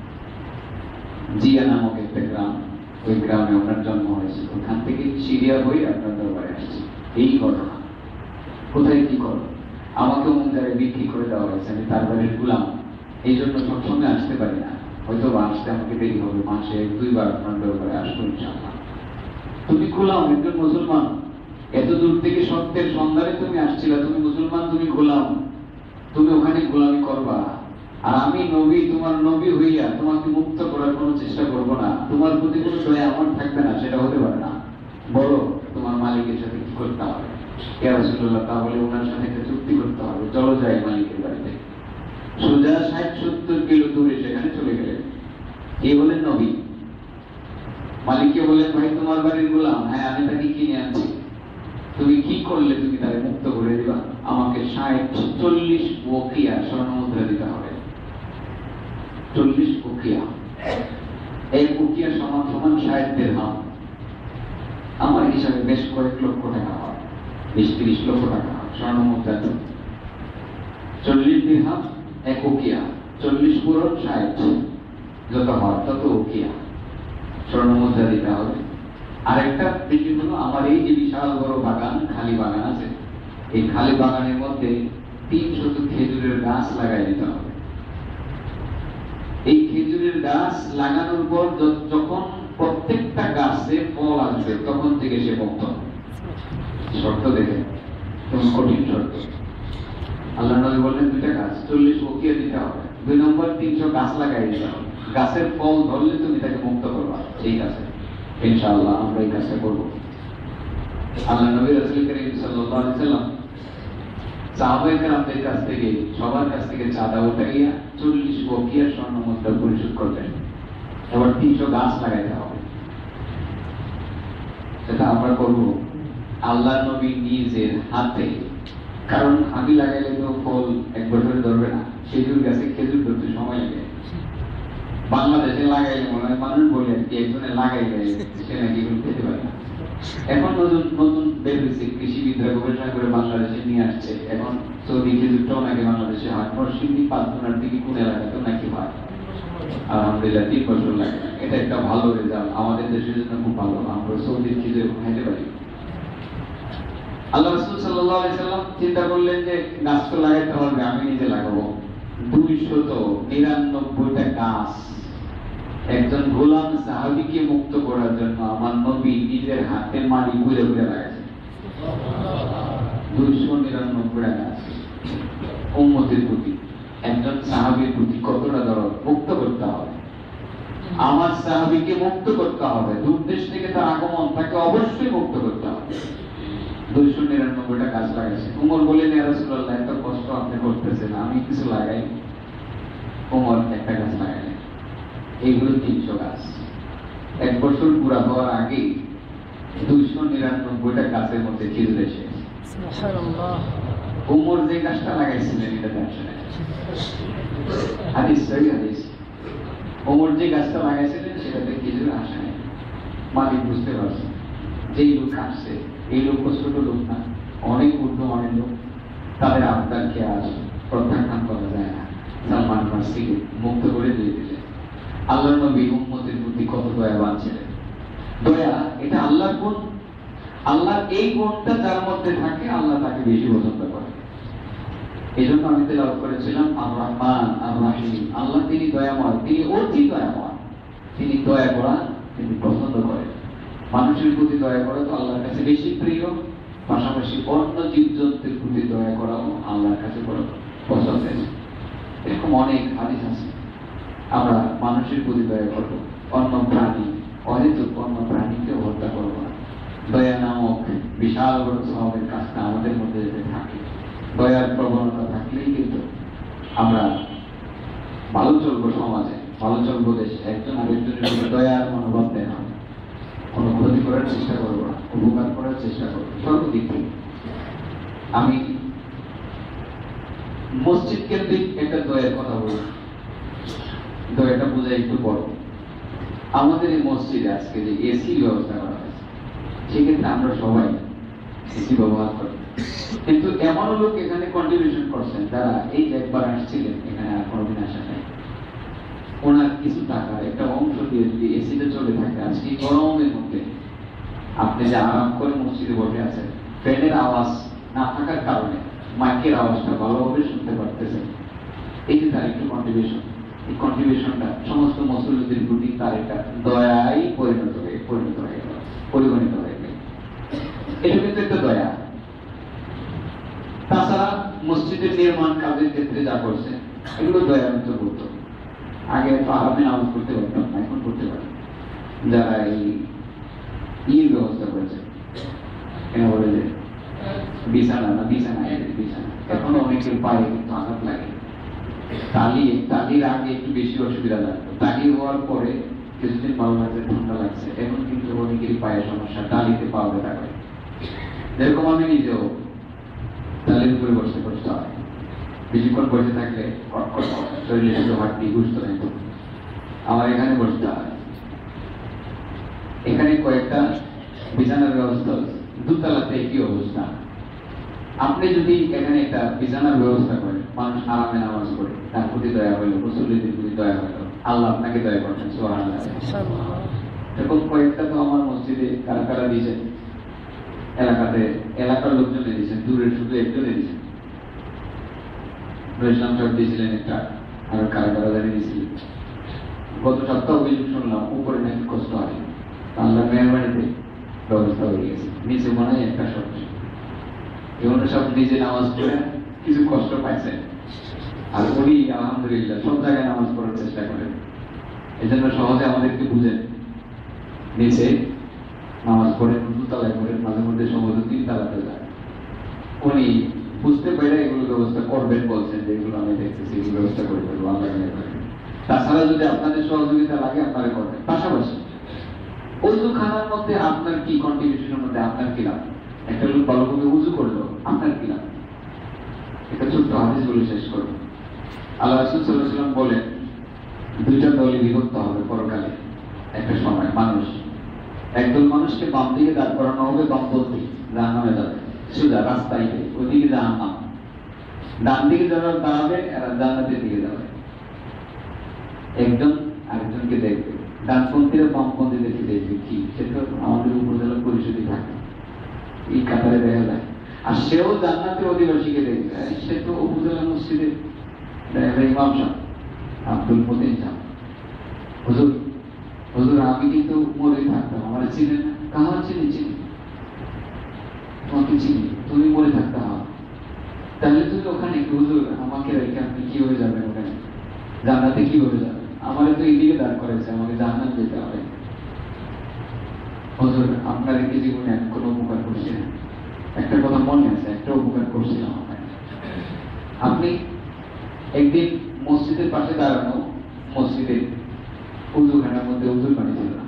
জিয়া নামক একটা গ্রাম, ওই গ্রামে আপনার জন্ম হয়েছে। ওখান থেকে সিরিয়া হয়ে আপনার দরবারে আসছে। এই ঘটনা কোথায় কি করো, আমাকে অমুক জায়গায় বিক্রি করে দেওয়া হয়েছে, আমি তার বাড়ির গুলাম, এই জন্য সবসময় আসতে পারি না, হয়তো আসতে আমাকে দেরি হবে, মাসে দুইবার আপনার দরবারে আসবো ইনশাআল্লাহ। তুমি গোলাম, একজন মুসলমান, এত দূর থেকে সত্যের সন্ধানে তুমি আসছিলা, তুমি মুসলমান, তুমি গোলাম, তুমি ওখানে গোলামি করবা। আর আমি নবী, তোমার নবী হইয়া তোমাকে মুক্ত করার কোনো চেষ্টা করব না, তোমার প্রতি কোনো দয়া আমার থাকবে না, সেটা হতে পারে না। বলো তোমার মালিকের সাথে কি করতে হবে? ইয়া রাসূলুল্লাহ, তাহলে ওনার সাথে একটা চুক্তি করতে হবে, চলো যাই মালিকের বাড়িতে। সোজা ষাট সত্তর কিলো দূরে সেখানে চলে গেলেন। এই হলেন নবী। মালিককে বললেন ভাই তোমার বাড়ির গোলাম, হ্যাঁ আমি তাকে কিনে আনছি, তুমি কি করলে তুমি তাকে মুক্ত করে দিবা? আমাকে ষাট চল্লিশ ওকিয়া স্বর্ণ মুদ্রা দিতে হবে। চল্লিশ ওকিয়া, এক ওকিয়া সমান সমান ষাট দিরহাম। আমার হিসাবে বেশ কয়েক লক্ষ টাকা হয়, বিশ ত্রিশ লক্ষ টাকা স্বর্ণ মুদ্রা। চল্লিশ দিরহাম এক ওকিয়া, চল্লিশ পূরণ ষাট, যত হয় তত ওকিয়া স্বর্ণ মুদ্রা দিতে হবে। আরেকটা বিষয় হলো, আমার এই যে বিশাল বড় বাগান, খালি বাগান আছে, এই খালি বাগানের মধ্যে তিনশত খেজুরের গাছ লাগাই দিতে হবে। এই খেজুরের গাছ লাগানোর পর যখন প্রত্যেকটা গাছে ফল আসবে তখন থেকে সে মুক্ত। শর্ত দেখে তখন কঠিন শর্ত। আল্লাহ নবী বললেন দুইটা গাছ চল্লিশ ওকিয়া দিতে হবে। দুই নম্বর তিনশো গাছ লাগাই দিতে হবে। গাছের ফল ধরলে তুমি তাকে মুক্ত করবা। ঠিক আছে, ইনশাআল্লাহ আমরা এই কাজটা করবো। আল্লাহ নবী রাসূল করিম সাল্লাল্লাহু আলাইহি ওয়াসাল্লাম সাহাবায়ে কেরামদের কাছ থেকে সবার কাছ থেকে চাঁদা উঠাইয়া চল্লিশ ওকিয়া স্বর্ণ মুদ্রা পরিশোধ করলেন। এবার তিনশো গাছ লাগাইতে হবে। সেটা আমরা করবো আল্লাহ নবী নিজের হাতে। কারণ আমি লাগাইলে তো ফল এক বছরে ধরবে না, খেজুর গাছে খেজুর ধরতে সময় লাগে। বাংলাদেশে লাগাইলে মনে হয় মানুষ বলে আর কি, একজনে লাগাইলে সে নাকি খেতে পারে না। এখন নতুন নতুন বের হয়েছে, কৃষিবিদরা গবেষণা করে বাংলাদেশে নিয়ে আসছে। এখন সৌদি খেজুরটাও নাকি বাংলাদেশে হয়। নরসিংদী পাঁচজনের দিকে কোন এলাকাতেও নাকি হয়। আলহামদুলিল্লাহ, তিন বছর লাগে না। এটা একটা ভালো রেজাল্ট, আমাদের দেশের জন্য খুব ভালো। আমরা সৌদির খেজুর খাইতে পারি। আল্লাহ রাসূল সাল্লাল্লাহু আলাইহি সাল্লাম চিন্তা করলেন যে গাছ তো লাগাইতে হবে, আমি নিজে লাগাবো। দুইশত নিরানব্বইটা গাছ একজন গোলাম সাহাবীকে মুক্ত করার জন্য আমার নবী নিজের হাতে মাটি ঘুরে ঘুরে লাগাইছে। দুইশো নিরানব্বইটা গাছ উম্মতের প্রতি, একজন সাহাবীর প্রতি কতটা দরদ। মুক্ত করতে হবে, আমার সাহাবীকে মুক্ত করতে হবে। দূর দেশ থেকে তার আগমন, তাকে অবশ্যই মুক্ত করতে হবে। দুইশো নিরানব্বইটা গাছ লাগাইছে। উমর বলেন, ইয়া রাসূলুল্লাহ, এত কষ্ট আপনি করতেছেন, আমি কিছু লাগাই। উমর একটা গাছ লাগাইলেন। এইগুলো তিনশো গাছ। এক বছর পুরা হওয়ার আগে দুইশো নিরানব্বইটা গাছের মধ্যে খেজুর এসে। উমর যে গাছটা লাগাইছিলেন এটা ব্যবসা হাদিস, সহি হাদিস। উমর যে গাছটা লাগাইছিলেন সেটাতে খেজুর আসে নাই। মালিক বুঝতে পারছে যেই লোক আসছে, এই লোক ছোট লোক না, অনেক ঊর্ধ্বমানের লোক। তাদের আবদারকে আজ প্রত্যাখ্যান করা যায় না। সালমান ফার্সিকে মুক্ত করে দিয়ে দিলেন। আল্লাহ নবী উম্মতের প্রতি কত দয়াবান ছিলেন। দয়া এটা আল্লাহর গুণ। আল্লাহর এই গুণটা যার মধ্যে থাকে আল্লাহ তাকে বেশি পছন্দ করে। এই জন্য আমি তেলাওয়াত করেছিলাম আর রহমান আর রাহিম। আল্লাহ তিনি দয়াময়, তিনি অতি দয়াময়। তিনি দয়া করা তিনি পছন্দ করেন। মানুষের প্রতি দয়া করা তো আল্লাহর কাছে বেশি প্রিয়, পাশাপাশি অন্য জীবজন্তুর প্রতি দয়া করাও আল্লাহর কাছে বড় পছন্দের। এরকম অনেক হাদিস আছে। আমরা মানুষের প্রতি দয়া করবো, অন্য প্রাণী অহেতুক অন্য প্রাণীকে হত্যা করবো না। দয়া নামক বিশাল বড় স্বভাবের কাজটা আমাদের মধ্যে যদি থাকে, দয়ার প্রবণতা থাকলেই কিন্তু আমরা ভালো চলবো, সমাজে ভালো চলবো, দেশে একজন আরেকজনের দয়ার মনোভাব দেয় না। কোনো ক্ষতি করার চেষ্টা করবো না, উপকার করার চেষ্টা করবো সর্বদিক থেকে। আমি মসজিদ কেন্দ্রিক একটা দয়ের কথা বলি, দয়াটা বোঝা একটু বড়। আমাদের এই মসজিদে আজকে যে এসি ব্যবস্থা করা হয়েছে, সেক্ষেত্রে আমরা সবাই এসি ব্যবহার করি। কিন্তু এমন লোক এখানে কন্ট্রিবিউশন করছেন যারা এই যে একবার আসছিলেন, এখানে আর কোনোদিন আসা নাই। ওনার কিছু টাকা একটা অংশ দিয়ে যদি এসিতে চলে থাকে, আজকে গরমের মধ্যে আপনি যে আরাম করে মসজিদে বসে আছেন, ফ্যানের আওয়াজ না থাকার কারণে মাইকের আওয়াজটা ভালোভাবে শুনতে পারতেছেন। এই যে তার একটু কন্ট্রিবিউশন, এই কন্ট্রিবিউশনটা সমস্ত মুসলিমদের প্রতি তার একটা দয়াই পরিণত হয়ে পরিণত হয়ে গেল, পরিগণিত হয়ে গেল। এটা কিন্তু একটা দয়া। তাছাড়া মসজিদের নির্মাণ কাজের ক্ষেত্রে যা করছে এগুলো দয়ার অন্তর্ভুক্ত। আগে তো আরামে নামাজ করতে পারতাম না, এখন করতে পারি। যারা এই ইয়ের ব্যবস্থা করেছে, কেন বলে যে বিছানা না বিছানা বিছানা, এখনো অনেকের পায়ে কিন্তু আঘাত লাগে। তালি তালির আগে একটু বেশি অসুবিধা লাগতো, তালি হওয়ার পরে কিছুদিন ভালো লাগছে, ঠান্ডা লাগছে। এখন কিন্তু অনেকেরই পায়ের সমস্যা, তালিতে পা ব্যথা করে। যেরকম আমি নিজেও তালি বালির উপরে বসতে বসতে হয়, বেশিক্ষণ বসে থাকলে কটকট শরীরে শুধু হাড্ডি বুঝতে নেই। আমার এখানে বসতে হয়, এখানে কয়েকটা বিছানার ব্যবস্থা আছে, দুতলাতে কি অবস্থা। আপনি যদি এখানে একটা বিছানার ব্যবস্থা করেন, মানুষ আরামে নামাজ পড়ে, তার প্রতি দয়া হইল, মুসল্লিদের প্রতি দয়া হইল, আল্লাহ আপনাকে দয়া করছেন। সুবহানাল্লাহ। এরকম কয়েকটা তো আমার মসজিদে কারা কারা দিয়েছেন, এলাকাতে এলাকার লোকজনে দিয়েছেন, দূরের শুধু একজনে দিয়েছেন। ইসলাম সাহেব দিয়েছিলেন একটা, আর কারা কারা জানিয়ে দিয়েছিলেন। গত সপ্তাহ অভিযোগ শুনলাম উপরে নাকি কষ্ট হয়, আল্লাহ মেহরবানিতে ব্যবস্থা হয়ে গেছে। নিচে মনে হয় একটা শব্দ, এমন সব নিজে নামাজ পড়ে কিছু কষ্ট পাইছেন, আর উনি আলহামদুলিল্লাহ সব জায়গায় নামাজ পড়ার চেষ্টা করেন। এই জন্য সহজে আমাদেরকে বুঝেন, নিচে নামাজ পড়েন, দুতলায় পড়েন, মাঝে মধ্যে সম্ভবত তিন তালাতে যায়। উনি বুঝতে পেরে এগুলো ব্যবস্থা করবেন বলছেন, যে এগুলো আমি দেখতেছি, এগুলো ব্যবস্থা করে ফেলবো আল্লাহ। তাছাড়া যদি আপনাদের সহযোগিতা লাগে আপনারা করবেন। পাশাপাশি উযু খানার মধ্যে আপনার কি কন্ট্রিবিউশনের মধ্যে আপনার কি লাভ? একটা লোক ভালোভাবে উযু করলো, আপনার কি লাভ? একটা ছোট্ট হাদিস বলে শেষ করব। আল্লাহ রাসূল সাল্লাল্লাহু আলাইহি ওয়াসাল্লাম বলেন, দুইটা দলে বিভক্ত হবে পরকালে একটা সময় মানুষ। একদল মানুষকে বাম দিকে দাঁড় করানো হবে, বামপন্থী, জাহান্নামে যাবে, সোজা রাস্তায়, ওইদিকে জাহান্নাম। ডান দিকে যারা দাঁড়াবে এরা জান্নাতের দিকে যাবে। একজন আরেকজনকে দেখবে, ডানপন্থীরা বামপন্থীদেরকে দেখবে, কি সেটা আমাদের উপজেলা পরিষদে থাকে, এই কাতারে দেখা যায়। আর সেও জান্নাতের অধিবাসীকে দেখবে, সে তো উপজেলা মসজিদের ইমাম সাহেব আব্দুল মতিন সাহেব। হুজুর হুজুর আমি কিন্তু মরে থাকতাম, আমার চিনেন না? কাহার চিনি? চিনি, তোমাকে চিনি, তুমি মরে থাকতে হবে, তাহলে তুমি ওখানে হুজুর আমাকে রেখে আপনি কি হয়ে যাবেন ওখানে, জান্নাতে কি হয়ে যাবে? আমার তো এইদিকে দাঁড় করেছে, আমাকে জান্নাত যেতে হবে। হুজুর আপনার কি জীবনে কোনো উপকার করছেন? একটা কথা মনে আছে, একটা উপকার করছিলাম আপনাকে। আপনি একদিন মসজিদের পাশে দাঁড়ানো, মসজিদের উযুখানার মধ্যে উযুর পানি ছিল না,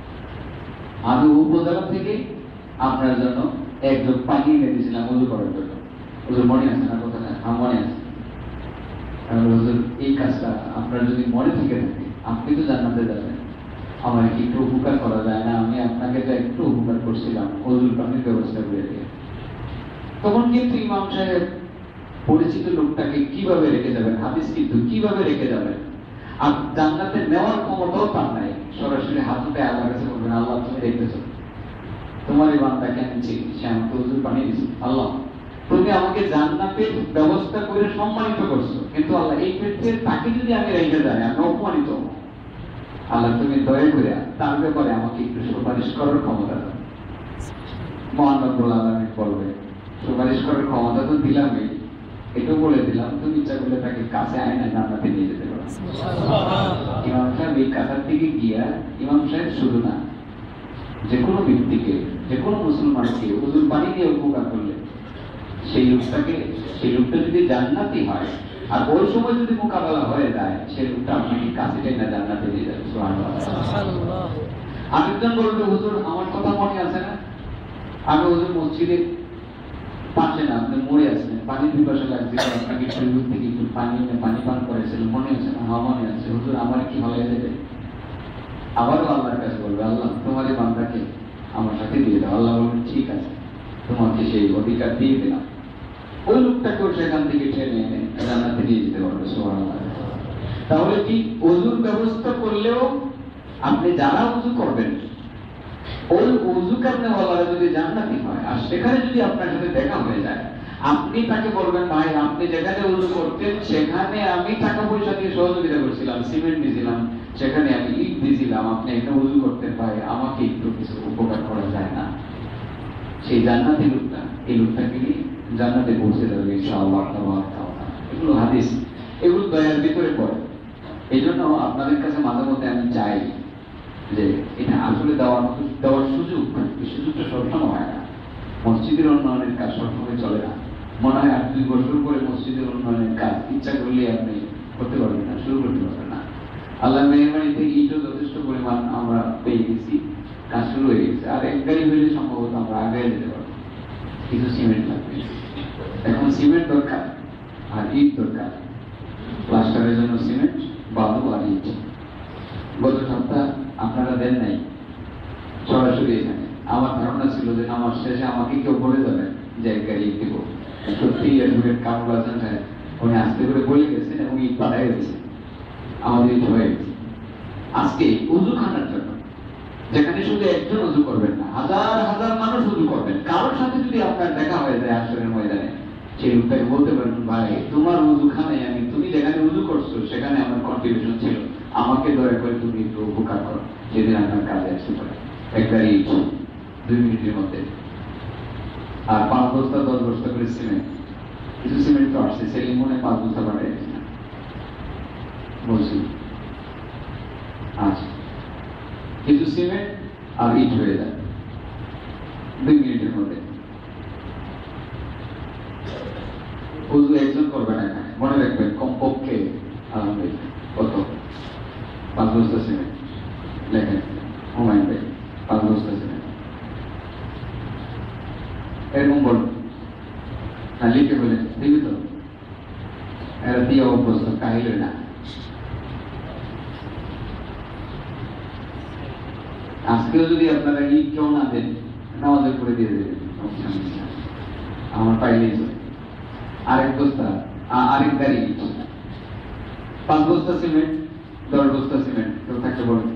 আমি উপজেলা থেকে আপনার জন্য একজন পানি এনে দিয়েছিলাম উযু করার জন্য। হুজুর মনে আছে না কথাটা? হ্যাঁ মনে আছে। হুজুর এই কাজটা আপনার যদি মনে থেকে থাকে, আপনি তো জান্নাতে যাবেন, আমার কি একটু উপকার করা যায় না? আমি আপনাকে তো একটু উপকার করছিলাম, উযুর পানির ব্যবস্থা করে দিয়ে। তখন কিন্তু ইমাম সাহেব পরিচিত লোকটাকে কিভাবে রেখে যাবেন, হাদিস কিন্তু কিভাবে রেখে যাবেন, আর জান্নাতে নেওয়ার ক্ষমতাও তার নাই। সরাসরি হাত উঠে আল্লাহর কাছে বলবেন, আল্লাহ তুমি দেখতেছো তোমার এই বান্দাকে আমি চিনি, সে আমাকে উযুর পানি দিয়েছে, আল্লাহ তুমি আমাকে জান্নাতের ব্যবস্থা করে সম্মানিত করছো, কিন্তু আল্লাহ এই ক্ষেত্রে তাকে যদি আমি রেখে যাই আমি অপমানিত হব। আল্লাহ তুমি দয়া করে তার ব্যাপারে আমাকে একটু সুপারিশ করার ক্ষমতা দাও। মহান রব্বুল আলামিন বলবে, সুপারিশ করার ক্ষমতা তো দিলামই, এটাও বলে দিলাম তুমি ইচ্ছা করলে তাকে কাছে আয় না জান্নাতে নিয়ে যেতে পারো। ইমাম সাহেব এই কাতার থেকে গিয়া, ইমাম সাহেব শুধু না, যে কোনো ব্যক্তিকে, যে কোনো মুসলমানকে উযুর পানি দিয়ে উপকার করলে সেই লোকটাকে, সেই লোকটা যদি জান্নাতি হয়, আর ওই সময় যদি মোকাবেলা হয়ে যায়, সেই লোকটা আপনাকে কাছে টেনে জান্নাতে নিয়ে যাবে। সুবহানাল্লাহ। আরেকজন বলবে, হুজুর আমার কথা মনে আছে না? আমি হুজুর মসজিদে পাশে না, আপনি মরে আছেন, পানি পিপাসা লাগছে, আপনাকে শরীর থেকে একটু পানি এনে পানি পান করেছিলেন, মনে আছে না? হ্যাঁ মনে আছে। হুজুর আমার কি ভালো যেতে? আবারও আল্লাহর কাছে বলবে, আল্লাহ তোমার এই বান্দাকে আমার সাথে দিয়ে দাও। আল্লাহ বলবেন ঠিক আছে, তোমাকে সেই অধিকার দিয়ে দিলাম। ওই লোকটাকেও সেখান থেকে টেনে এনে জান্নাতে নিয়ে যেতে পারবে। সুবহানাল্লাহ। তাহলে কি ওযুর ব্যবস্থা করলেও আপনি যারা উযু করবেন, ওই উযু করনেওয়ালারা যদি জান্নাতি হয়, আর সেখানে যদি আপনার সাথে দেখা হয়ে যায়, আপনি তাকে বলবেন, ভাই আপনি যেখানে উযু করতেন সেখানে আমি টাকা পয়সা দিয়ে সহযোগিতা করছিলাম, সিমেন্ট দিয়েছিলাম, সেখানে আমি ইট দিয়েছিলাম, আপনি এখানে উযু করতেন, ভাই আমাকে একটু কিছু উপকার করা যায় না? সেই জান্নাতি লোকটা এই লোকটাকে নিয়ে জান্নাতে পৌঁছে যাবে ইনশাআল্লাহ। এগুলো হাদিস, এগুলো দয়ার ভিতরে পড়ে। এই জন্য আপনাদের কাছে মাঝে মধ্যে আমি চাই যে এটা আসলে দেওয়ার মতো দেওয়ার সুযোগ, এই সুযোগটা সবসময় হয় না। মসজিদের উন্নয়নের কাজ সবসময় চলে না। মনে হয় আর দুই বছর পরে মসজিদের উন্নয়নের কাজ ইচ্ছা করলে আপনি করতে পারবেন না, শুরু করতে পারবেন না। আল্লাহ মেহরবানিতে ইটও যথেষ্ট পরিমাণ আমরা পেয়ে গেছি, কাজ শুরু হয়ে গেছে, আর এক গাড়ি হইলে সম্ভবত আমরা আগে যেতে পারবো। কিছু সিমেন্ট লাগবে। এখন সিমেন্ট দরকার আর ইট দরকার, প্লাস্টারের জন্য সিমেন্ট, বালু আর ইট। গত সপ্তাহ আপনারা দেন নাই সরাসরি এখানে। আমার ধারণা ছিল যে আমার শেষে আমাকে কেউ বলে যাবেন যে এক গাড়ি ইট দিব। সত্যি অ্যাডভোকেট কামরুল হাসান সাহেব উনি আস্তে করে বলে গেছেন এবং ইট পাঠাই গেছে, আমাদের ইট হয়ে গেছে। আজকে উজু খানার জন্য, যেখানে শুধু একজন উজু করবেন না, হাজার হাজার মানুষ উজু করবেন। কারোর সাথে যদি আপনার দেখা হয়ে যায় আসরের ময়দানে, সেই লোকটাকে বলতে পারবেন, ভাই তোমার উজু খানায় আমি, তুমি যেখানে উজু করছো সেখানে আমার কন্ট্রিবিউশন ছিল, আমাকে দয়া করে তুমি একটু উপকার করো, সেদিন আপনার কাজে আসতে পারে। এক গাড়ি ইট দুই মিনিটের মধ্যে, আর পাঁচ বস্তা দশ বস্তা করে সিমেন্ট। কিছু সিমেন্ট তো আসছে, সেলিম মনে পাঁচ বস্তা পাঠাই বলছি। আচ্ছা, কিছু সিমেন্ট আর ইট হয়ে যায় দুই মিনিটের মধ্যে। উজু একজন করবে না এখানে, মনে রাখবেন কমপক্ষে আলহামদুলিল্লাহ কত, পাঁচ বস্তা সিমেন্ট। লেখেন হুমায়ুন ভাই, পাঁচ বস্তা সিমেন্ট এরকম বল না, লিখে বলেন দিবি তো, এরা দিয়ে অভ্যস্ত, কাহিল না। আজকেও যদি আপনারা ইট কেউ না দেন, নামাজের করে দিয়ে দেবেন, আমার পাইলেই চলে। আরেক বস্তা, আরেক গাড়ি ইট, পাঁচ বস্তা সিমেন্ট, দশ বস্তা সিমেন্ট, কেউ থাকতে বলেন।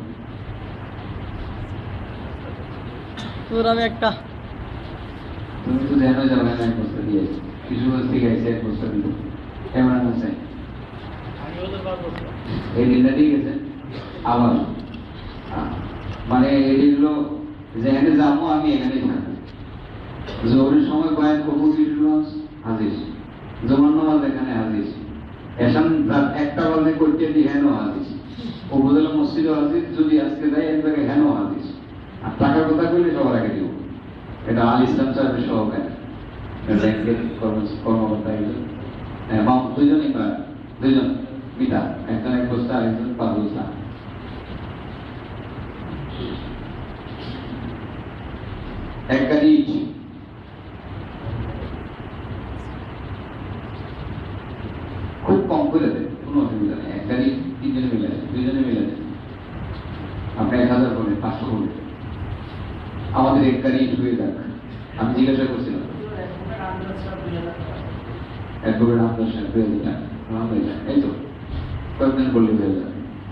আমি একটা তুমি তো জানো যাবে না, এক বস্তা দিয়ে কিছু বস্তা গেছে, এক বস্তা দিল কেমন আছে এই দিনটা ঠিক আছে। আবার মানে এগুলো যেখানে যাবো আমি এখানেই থাকবো, জোরের সময় বয়ান করবো কিশোরগঞ্জ হাজির, জমান নামাজ এখানে হাজির, এসান রাত একটা বাজে করতে দিই হেনও হাজির, উপজেলা মসজিদও হাজির, যদি আজকে যাই এক জায়গায় হেনও হাজির। আর টাকার কথা বললে সবার আগে দিব। এটা আল ইসলাম সাহেবের সহকারী ব্যাংকের কর্মকর্তা, একজন দুইজন ইমরান, দুইজন মিতা, একজন এক বস্তা আরেকজন পাঁচ বস্তা। এক গাড়ি খুব কম করে দেয়, কোনো অসুবিধা নেই। এক গাড়ি তিনজনে মিলে দেয়, দুইজনে মিলে দেয়, আপনি এক হাজার বলেন, পাঁচশো বলেন, আমাদের এক গাড়ি হয়ে যাক। আমি জিজ্ঞাসা করছিলাম অ্যাডভোকেট আমদার সাহেব দুই হাজার টাকা, আলহামদুলিল্লাহ এই তো কয়েকদিন বললে হয়ে যাবে।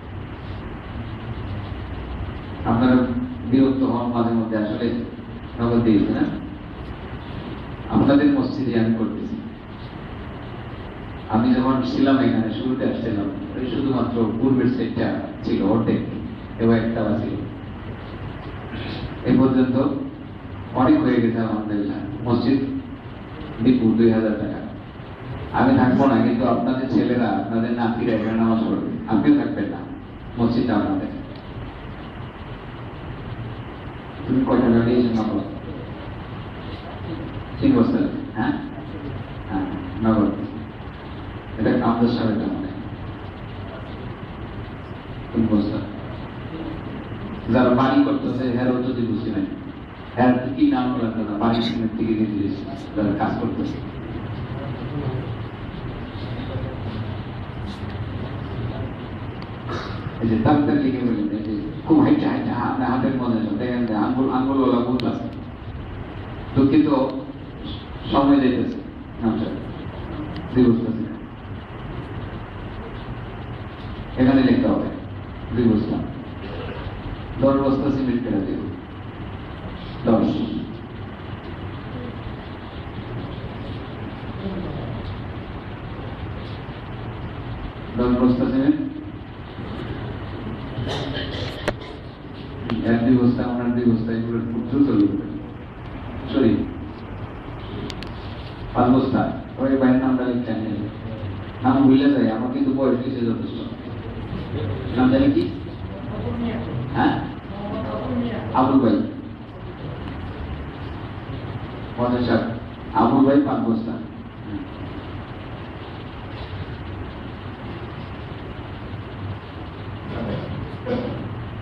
আপনারা বিরক্ত হন মাঝে মধ্যে, আসলে নগদ দিয়েছে না, আপনাদের মসজিদে আমি করতেছি। আমি যখন ছিলাম এখানে শুরুতে আসছিলাম, ওই শুধুমাত্র পূর্বের সাইডটা ছিল অর্ধেক, এবং একটা ছিল। এই পর্যন্ত অনেক হয়ে গেছে আলহামদুলিল্লাহ। মসজিদ বিপুল দুই হাজার টাকা। আমি থাকবো না, কিন্তু আপনাদের ছেলেরা, আপনাদের নাতিরা এখানে নামাজ পড়বে, আপনিও থাকবেন না, মসজিদটা আপনাদের। তুমি কয় টাকা দিয়েছো নগদ? তিন বস্তা? হ্যাঁ হ্যাঁ নগদ। এটা আমাদের সাহেবটা মনে তিন বস্তা। যারা বাড়ি করতেছে হ্যারও যদি বুঝি নাই, হ্যাঁ কি নাম লাগবে না, বাড়ির সিমেন্ট থেকে দিয়ে দিয়েছে যারা কাজ করতেছে। এই যে তার লিখে বললেন, এই যে খুব হাইটা হাইটা আপনার হাতের মনে দেখেন আঙ্গুল আঙ্গুলওয়ালা বুথ আছে, দুঃখিত সময় যেতেছে নামটা দুই বস্তা এখানে লিখতে হবে, দুই বস্তা দশ বস্তা সিমেন্ট কেনা দেব, দশ দশ বস্তা সিমেন্ট, এক দুই বস্তা ওনার দুই বস্তা, এগুলো দ্রুত লিখবেন। সরি পাঁচ বস্তা, ওই ভাইয়ের নামটা লিখতে নাম ভুলে যায়, আমার কিন্তু বয়স হয়েছে যথেষ্ট। নাম জানি কি? হ্যাঁ আবুল ভাই, পঞ্চাশ আবুল ভাই পাঁচ বস্তা।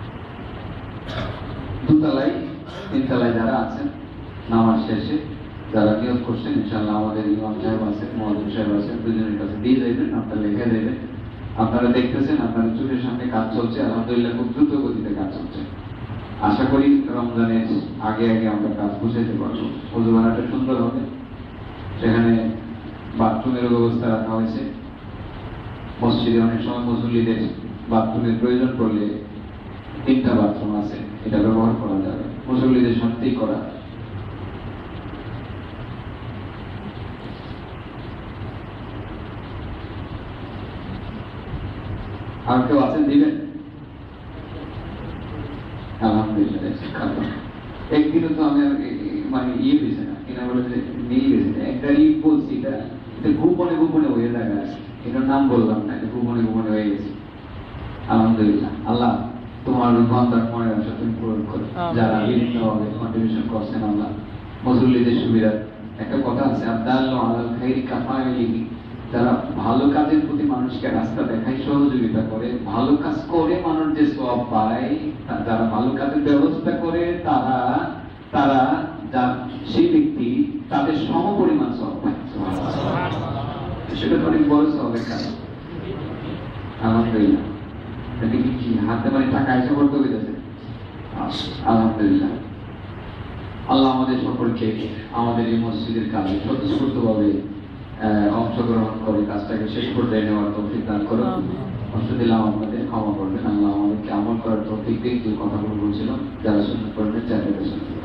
দুতলায় তিনতলায় যারা আছেন নামার শেষে যারা নিয়োগ করছেন ইনশাআল্লাহ আমাদের ইমাম সাহেব আছেন, মহাজন সাহেব আছেন, দুজনের কাছে দিয়ে যাবেন, আপনারা লিখে দেবেন। আপনারা দেখতেছেন আপনাদের চোখের সামনে কাজ চলছে, আলহামদুলিল্লাহ খুব দ্রুত গতিতে কাজ চলছে। আশা করি রমজানের আগে আগে আমরা কাজ বুঝাইতে পারবো। অজুবানাটা সুন্দর হবে, সেখানে বাথরুমের ব্যবস্থা রাখা হয়েছে। মসজিদে অনেক সময় মুসল্লিদের বাথরুমের প্রয়োজন পড়লে তিনটা বাথরুম আছে, এটা ব্যবহার করা যাবে, মুসল্লিদের সাথেই করা। আর কেউ আছেন দিবেন? আলহামদুলিল্লাহ। একদিনও তো আমি মানে ইয়ে পেয়েছি না, এরা বলে যে নিয়ে গেছে একটা ই বলছি, এটা এটা গোপনে গোপনে হয়ে থাকা, এটার নাম বললাম না, এটা গোপনে গোপনে হয়ে গেছে। আলহামদুলিল্লাহ, আল্লাহ তোমার বান্দার মনের আশা তুমি পূরণ করো। যারা বিভিন্নভাবে কন্ট্রিবিউশন করছেন আল্লাহ, মুসল্লিদের সুবিধা। একটা কথা আছে, আদাল্লু আলাল খাইরি কাফাইলিহি, যারা ভালো কাজের প্রতি মানুষকে রাস্তা দেখায়, সহযোগিতা করে, ভালো কাজ করে মানুষ যে সওয়াব পায়, যারা ভালো কাজের ব্যবস্থা করে তারা তারা যা সেই ব্যক্তি তাদের সমপরিমাণ সওয়াব পায়। সেটা তো অনেক বড় সওয়াবের কাজ। আলহামদুলিল্লাহ। এটা কি হাতে মানে টাকা এসে করতে হইতেছে? আলহামদুলিল্লাহ। আল্লাহ আমাদের সকলকে আমাদের এই মসজিদের কাজে স্বতঃস্ফূর্তভাবে অংশগ্রহণ করে কাজটাকে শেষ পর্যায়ে নেওয়ার তৌফিক দান করুন। কষ্ট দিলাম আপনাদের, ক্ষমা করবেন। আল্লাহ আমাদেরকে আমল করার তৌফিক দিয়ে যে কথাগুলো বলছিলাম, যারা সুন্নাত পড়বেন চাইলে